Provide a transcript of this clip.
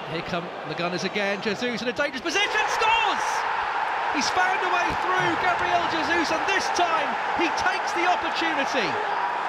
Here come the Gunners again. Jesus in a dangerous position, scores! He's found a way through, Gabriel Jesus, and this time he takes the opportunity.